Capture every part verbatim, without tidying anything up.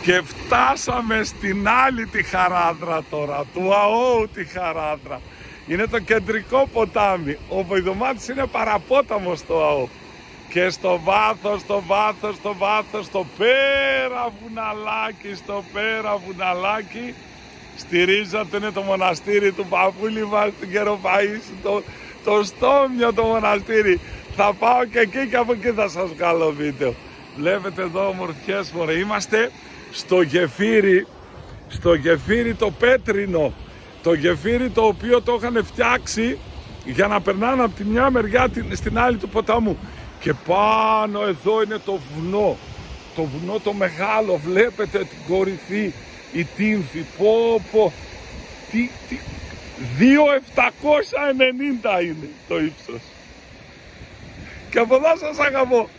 Και φτάσαμε στην άλλη τη Χαράδρα τώρα, του ΑΟ τη Χαράδρα. Είναι το κεντρικό ποτάμι. Ο Βοηδομάτης είναι παραπόταμος στο ΑΟ. Και στο βάθος, στο βάθος, στο βάθος, στο πέρα βουναλάκι, στο πέρα βουναλάκι, στη ρίζα του είναι το μοναστήρι του παππούλη μας, του Κεροπαΐσου, το, το Στόμιο το μοναστήρι. Θα πάω και εκεί και από εκεί θα σας βγάλω βίντεο. Βλέπετε εδώ ομορφιές μωρέ. Είμαστε στο γεφύρι, στο γεφύρι το πέτρινο. Το γεφύρι το οποίο το είχαν φτιάξει για να περνάνε από τη μια μεριά στην άλλη του ποταμού. Και πάνω εδώ είναι το βουνό, το βουνό το μεγάλο, βλέπετε την κορυφή, η τύμφη, πω πω, τι, τι, δύο χιλιάδες επτακόσια ενενήντα είναι το ύψος. Και από εδώ σας αγαπώ.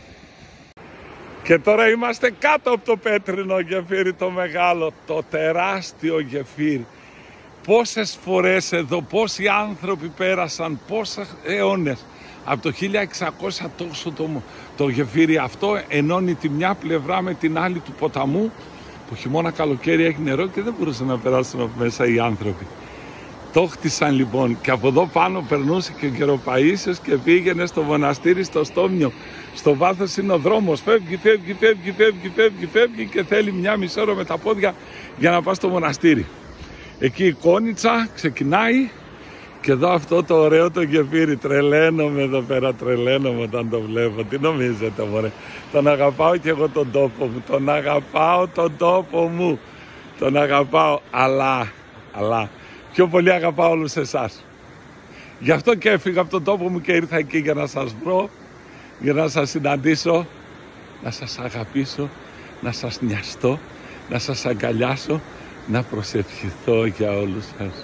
Και τώρα είμαστε κάτω από το πέτρινο γεφύρι το μεγάλο, το τεράστιο γεφύρι. Πόσες φορές εδώ, πόσοι άνθρωποι πέρασαν, πόσες αιώνες. Από το χίλια εξακόσια τόσο το, το γεφύρι αυτό ενώνει τη μια πλευρά με την άλλη του ποταμού, που χειμώνα καλοκαίρι έχει νερό και δεν μπορούσαν να περάσουν από μέσα οι άνθρωποι. Το χτίσαν λοιπόν και από εδώ πάνω περνούσε και ο Κεροπαΐσιος και πήγαινε στο μοναστήρι στο Στόμιο. Στο βάθος είναι ο δρόμος, φεύγει, φεύγει, φεύγει, φεύγει, φεύγει, φεύγει και θέλει μια μισή ώρα με τα πόδια για να πάει στο μοναστήρι. Εκεί η Κόνιτσα ξεκινάει. Και εδώ αυτό το ωραίο το γεφύρι, τρελαίνομαι εδώ πέρα, τρελαίνομαι όταν το βλέπω. Τι νομίζετε μωρέ, τον αγαπάω και εγώ τον τόπο μου, τον αγαπάω τον τόπο μου, τον αγαπάω, αλλά, αλλά, πιο πολύ αγαπάω όλους εσάς. Γι' αυτό και έφυγα από τον τόπο μου και ήρθα εκεί για να σας βρω, για να σας συναντήσω, να σας αγαπήσω, να σας νοιαστώ, να σας αγκαλιάσω, να προσευχηθώ για όλους σας.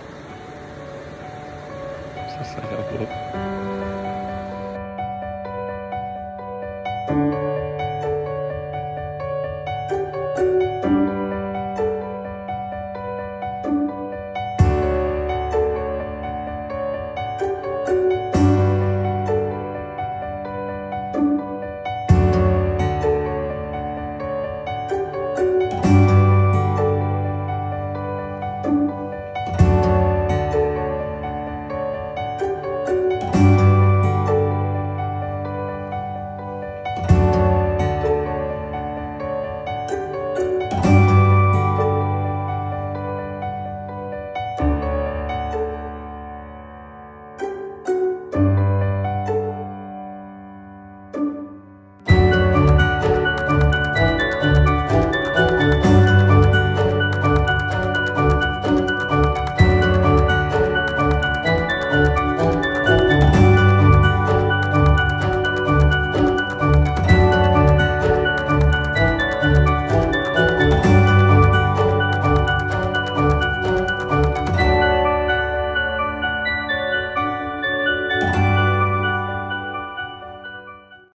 Σας αγαπώ.